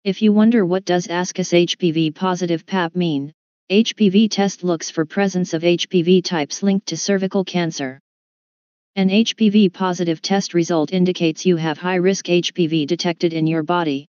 If you wonder what does ASCUS HPV Positive Pap mean, HPV test looks for presence of HPV types linked to cervical cancer. An HPV positive test result indicates you have high-risk HPV detected in your body.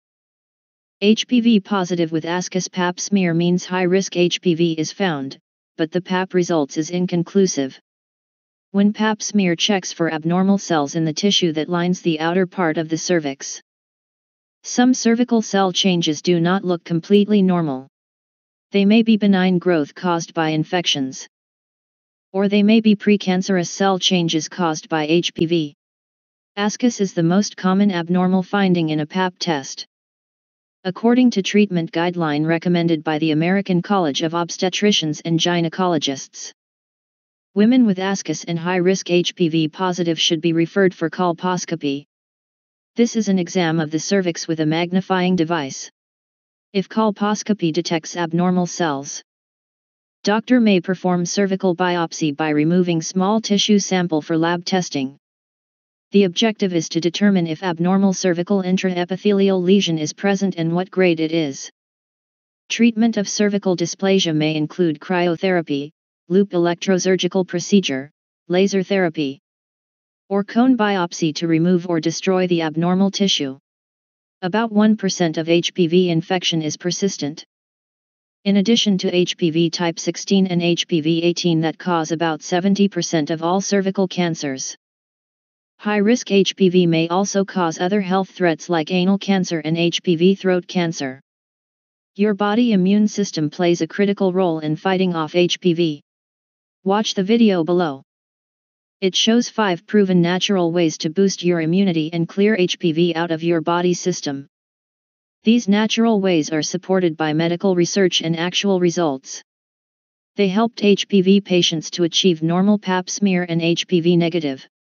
HPV positive with ASCUS Pap Smear means high-risk HPV is found, but the Pap results is inconclusive. When Pap Smear checks for abnormal cells in the tissue that lines the outer part of the cervix. Some cervical cell changes do not look completely normal. They may be benign growth caused by infections. Or they may be pre-cancerous cell changes caused by HPV. ASCUS is the most common abnormal finding in a Pap test. According to treatment guideline recommended by the American College of Obstetricians and Gynecologists, women with ASCUS and high-risk HPV positive should be referred for colposcopy. This is an exam of the cervix with a magnifying device. If colposcopy detects abnormal cells, doctor may perform cervical biopsy by removing small tissue sample for lab testing. The objective is to determine if abnormal cervical intraepithelial lesion is present and what grade it is. Treatment of cervical dysplasia may include cryotherapy, loop electrosurgical procedure, laser therapy, or cone biopsy to remove or destroy the abnormal tissue. About 1% of HPV infection is persistent. In addition to HPV type 16 and HPV 18 that cause about 70% of all cervical cancers. High-risk HPV may also cause other health threats like anal cancer and HPV throat cancer. Your body immune system plays a critical role in fighting off HPV. Watch the video below. It shows 5 proven natural ways to boost your immunity and clear HPV out of your body system. These natural ways are supported by medical research and actual results. They helped HPV patients to achieve normal Pap smear and HPV negative.